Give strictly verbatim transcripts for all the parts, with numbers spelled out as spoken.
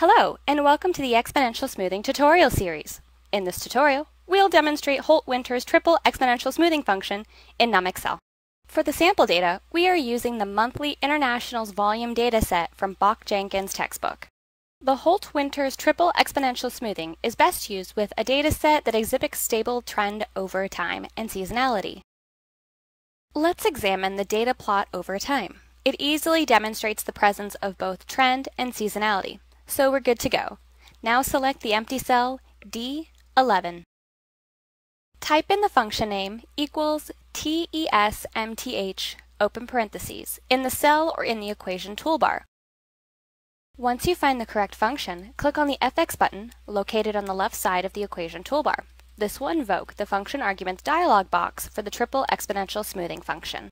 Hello, and welcome to the Exponential Smoothing tutorial series. In this tutorial, we'll demonstrate Holt-Winters Triple Exponential Smoothing function in NumXL. For the sample data, we are using the Monthly Internationals Volume dataset from Bach-Jenkins textbook. The Holt-Winters Triple Exponential Smoothing is best used with a dataset that exhibits stable trend over time and seasonality. Let's examine the data plot over time. It easily demonstrates the presence of both trend and seasonality. So we're good to go. Now select the empty cell D eleven. Type in the function name equals T E S M T H, open parentheses, in the cell or in the equation toolbar. Once you find the correct function, click on the F X button located on the left side of the equation toolbar. This will invoke the function arguments dialog box for the triple exponential smoothing function.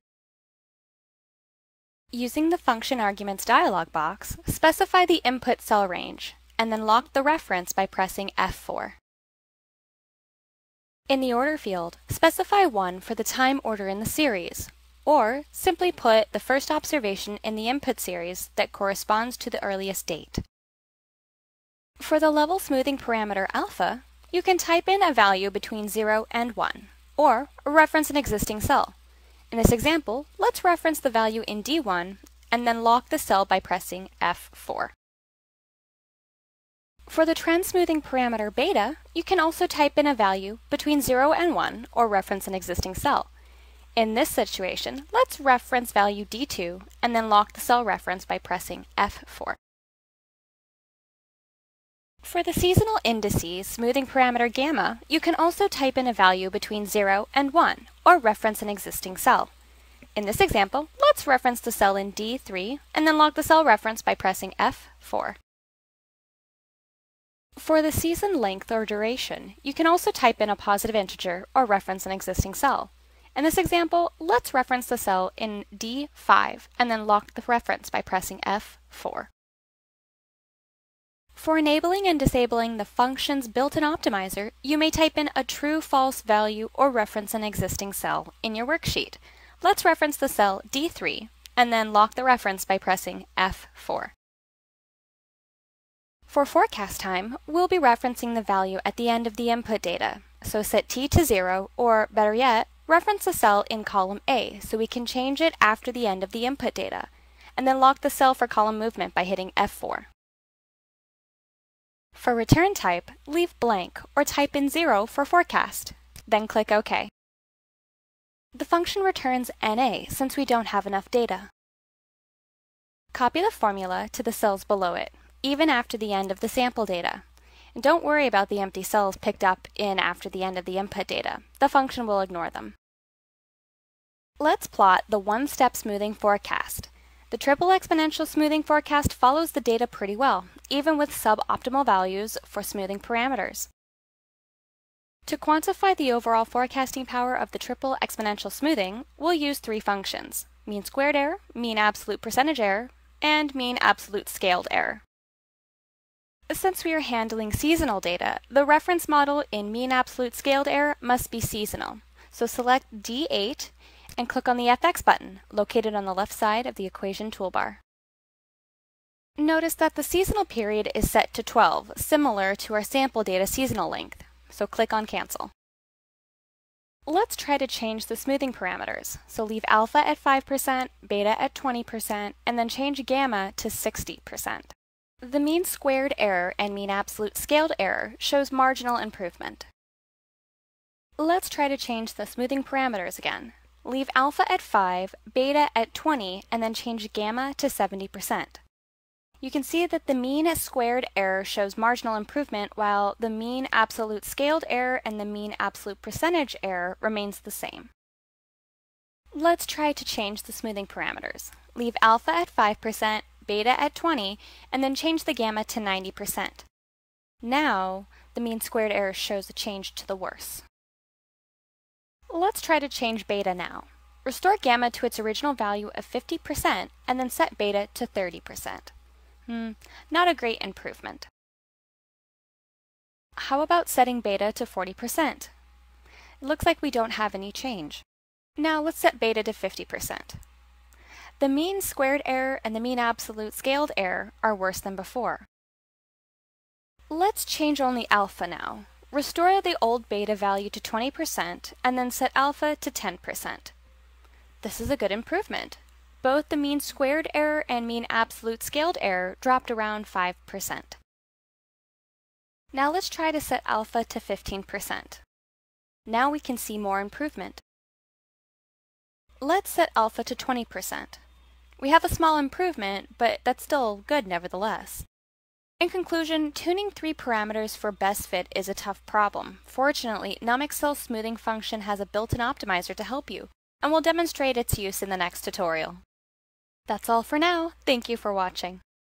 Using the function arguments dialog box, specify the input cell range, and then lock the reference by pressing F four. In the order field, specify one for the time order in the series, or simply put the first observation in the input series that corresponds to the earliest date. For the level smoothing parameter alpha, you can type in a value between zero and one, or reference an existing cell. In this example, let's reference the value in D one and then lock the cell by pressing F four. For the trend smoothing parameter beta, you can also type in a value between zero and one or reference an existing cell. In this situation, let's reference value D two and then lock the cell reference by pressing F four. For the seasonal indices smoothing parameter gamma, you can also type in a value between zero and one, or reference an existing cell. In this example, let's reference the cell in D three, and then lock the cell reference by pressing F four. For the season length or duration, you can also type in a positive integer, or reference an existing cell. In this example, let's reference the cell in D five, and then lock the reference by pressing F four. For enabling and disabling the function's built-in optimizer, you may type in a true-false value or reference an existing cell in your worksheet. Let's reference the cell D three and then lock the reference by pressing F four. For forecast time, we'll be referencing the value at the end of the input data, so set T to zero, or better yet, reference a cell in column A so we can change it after the end of the input data, and then lock the cell for column movement by hitting F four. For return type, leave blank or type in zero for forecast, then click OK. The function returns N A since we don't have enough data. Copy the formula to the cells below it, even after the end of the sample data. And don't worry about the empty cells picked up in after the end of the input data. The function will ignore them. Let's plot the one-step smoothing forecast. The triple exponential smoothing forecast follows the data pretty well, even with suboptimal values for smoothing parameters. To quantify the overall forecasting power of the triple exponential smoothing, we'll use three functions: mean squared error, mean absolute percentage error, and mean absolute scaled error. Since we are handling seasonal data, the reference model in mean absolute scaled error must be seasonal, so select D eight and click on the F X button, located on the left side of the equation toolbar. Notice that the seasonal period is set to twelve, similar to our sample data seasonal length, so click on Cancel. Let's try to change the smoothing parameters, so leave alpha at five percent, beta at twenty percent, and then change gamma to sixty percent. The mean squared error and mean absolute scaled error shows marginal improvement. Let's try to change the smoothing parameters again. Leave alpha at five, beta at twenty, and then change gamma to seventy percent. You can see that the mean squared error shows marginal improvement while the mean absolute scaled error and the mean absolute percentage error remains the same. Let's try to change the smoothing parameters. Leave alpha at five percent, beta at twenty, and then change the gamma to ninety percent. Now, the mean squared error shows a change to the worse. Let's try to change beta now. Restore gamma to its original value of fifty percent and then set beta to thirty percent. Hmm, not a great improvement. How about setting beta to forty percent? It looks like we don't have any change. Now let's set beta to fifty percent. The mean squared error and the mean absolute scaled error are worse than before. Let's change only alpha now. Restore the old beta value to twenty percent and then set alpha to ten percent. This is a good improvement. Both the mean squared error and mean absolute scaled error dropped around five percent. Now let's try to set alpha to fifteen percent. Now we can see more improvement. Let's set alpha to twenty percent. We have a small improvement, but that's still good nevertheless. In conclusion, tuning three parameters for best fit is a tough problem. Fortunately, NumXL smoothing function has a built-in optimizer to help you, and we'll demonstrate its use in the next tutorial. That's all for now. Thank you for watching.